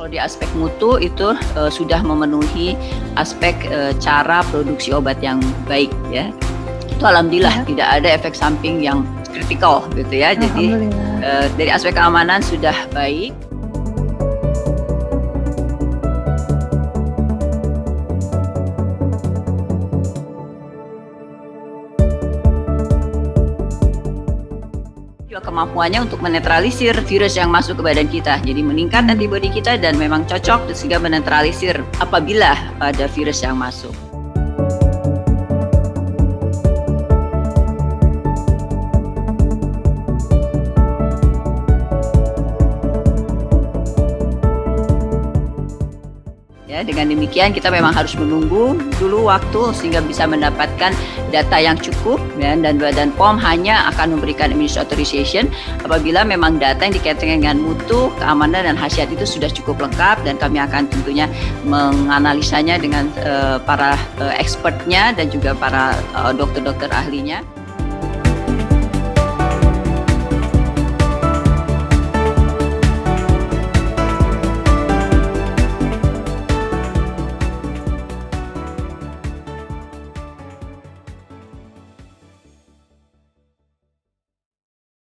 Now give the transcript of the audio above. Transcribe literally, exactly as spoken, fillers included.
Kalau di aspek mutu itu uh, sudah memenuhi aspek uh, cara produksi obat yang baik ya. Itu alhamdulillah ya. Tidak ada efek samping yang kritikal gitu ya. Jadi uh, dari aspek keamanan sudah baik. Kemampuannya untuk menetralisir virus yang masuk ke badan kita, jadi meningkat antibodi kita dan memang cocok sehingga menetralisir apabila ada virus yang masuk. Ya, dengan demikian kita memang harus menunggu dulu waktu sehingga bisa mendapatkan data yang cukup ya, dan Badan P O M hanya akan memberikan emergency authorization apabila memang data yang dikaitkan dengan mutu, keamanan dan khasiat itu sudah cukup lengkap, dan kami akan tentunya menganalisanya dengan uh, para uh, expertnya dan juga para uh, dokter-dokter ahlinya.